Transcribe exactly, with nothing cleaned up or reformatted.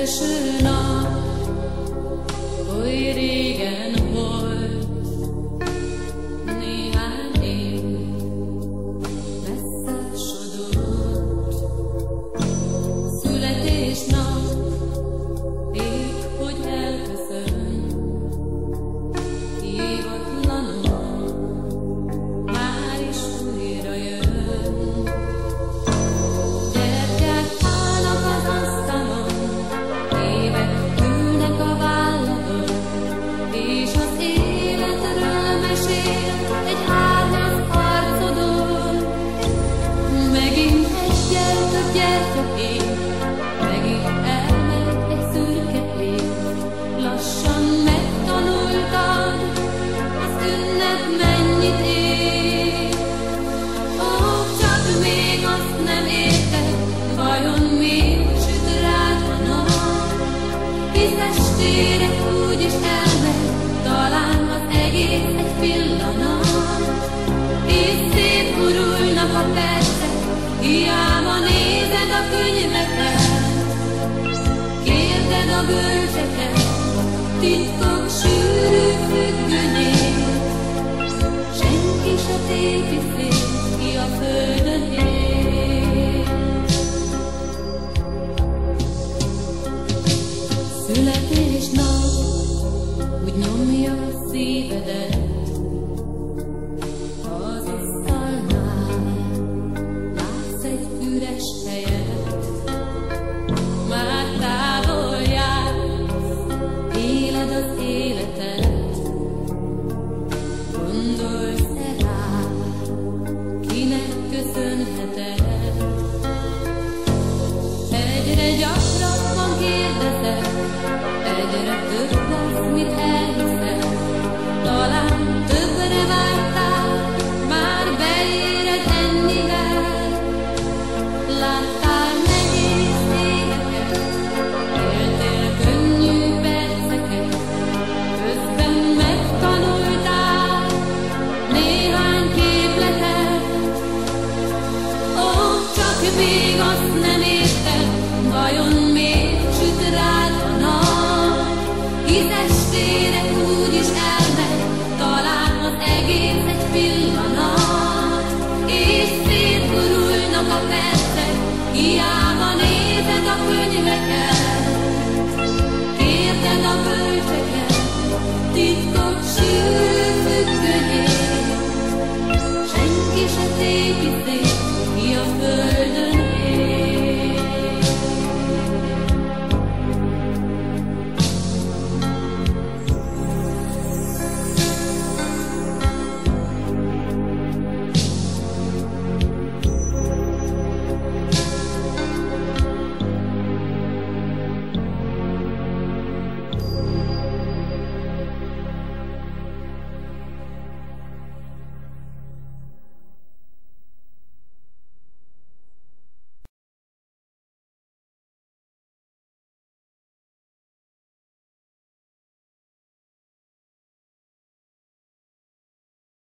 első nap, oly régen volt, néhány év messze sodort. Születésnap, épp hogy elköszön, hívatlanul már is újra jön. Gyertyák állnak az asztalon, évek ülnek a válladon, és az életről mesél egy hármas arcodon. Megint egyel több gyertya ég, megint elmegy egy szürke év. Lassan megtanultad, az ünnep mennyit ér. Ó, csak még azt nem érted, vajon miért süt rád a nap? Hisz estére úgyis elmegy, talán az egész egy pillanat. És szétgurulnak a percek, hiába nézed a könyveket. Kérded a bölcseket, titkok sűrű függönyét. Senki se tépi szét, ki a földön él. Születésnap úgy nyomja a szívedet, az asztalnál látsz egy üres helyet. Már távol jársz, éled az életet. Gondolsz-e rá, kinek köszönheted? Egyre gyakrabban kérdezed, egyre több lesz, mit elhiszel. Talán többre vártál, már beéred ennyivel. Láttál nehéz éveket, éltél könnyű perceket, közben megtanultál néhány képletet. Ó, csak még azt nem érted, vajon